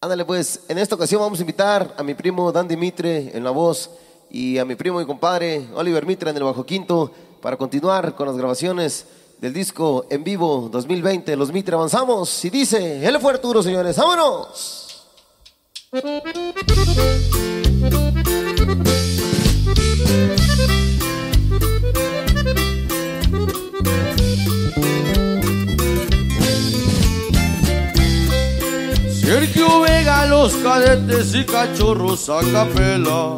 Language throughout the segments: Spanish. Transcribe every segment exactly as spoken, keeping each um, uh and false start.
Ándale pues, en esta ocasión vamos a invitar a mi primo Dan Dimitre en la voz y a mi primo y compadre Oliver Mitra en el bajo quinto para continuar con las grabaciones del disco en vivo dos mil veinte. Los Mitre avanzamos y dice, él fue Arturo, señores, ¡vámonos! Sergio Vega, Los Cadetes y Cachorros a capela.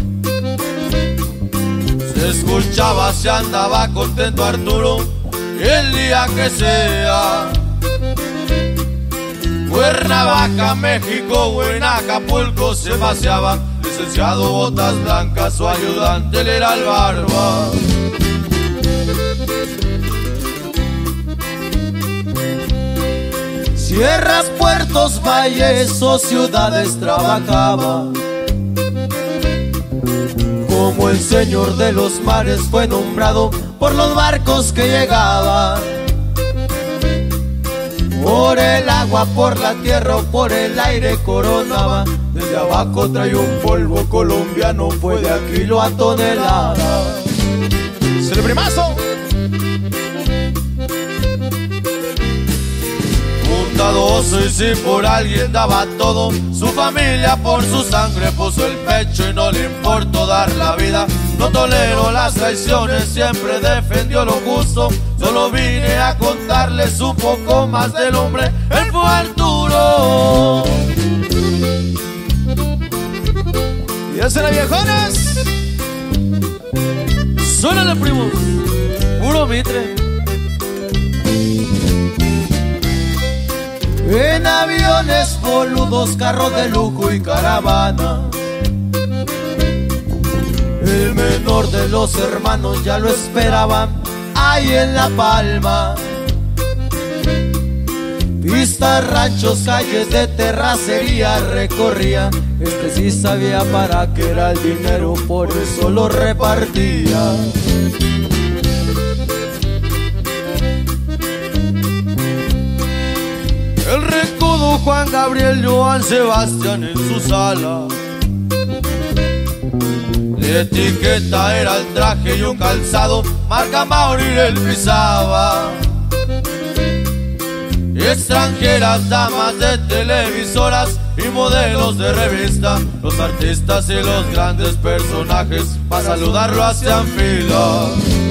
Se escuchaba, se andaba contento Arturo el día que sea. Cuernavaca, México o en Acapulco se paseaba. Licenciado Botas Blancas, su ayudante él era el Barba. Sierras, puertos, valles o ciudades trabajaba. Como el señor de los mares fue nombrado por los barcos que llegaban. Por el agua, por la tierra o por el aire coronaba. Desde abajo trae un polvo colombiano, fue de aquí lo a tonelada. ¡Es el primazo! Bondadoso y si por alguien daba todo, su familia por su sangre puso el pecho y no le importó dar la vida. No tolero las traiciones, siempre defendió lo justo. Solo vine a contarles un poco más del hombre, él fue Arturo. ¿Y hacen viejones? Suénale, primo, puro Mitre. En aviones, boludos, carros de lujo y caravana. El menor de los hermanos ya lo esperaban ahí en La Palma. Pistas, ranchos, calles de terracería recorría. Este sí sabía para qué era el dinero, por eso lo repartía. El recodo Juan Gabriel, Joan Sebastián en su sala. La etiqueta era el traje y un calzado, marca Mauri él pisaba. Extranjeras, damas de televisoras y modelos de revista. Los artistas y los grandes personajes para saludarlo hacían fila.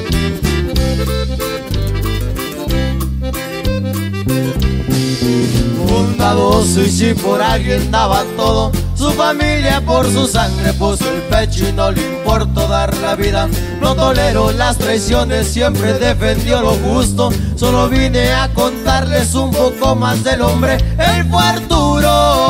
Bondadoso y si por alguien daba todo, su familia por su sangre puso el pecho y no le importó dar la vida. No tolero las traiciones, siempre defendió lo justo. Solo vine a contarles un poco más del hombre, él fue Arturo.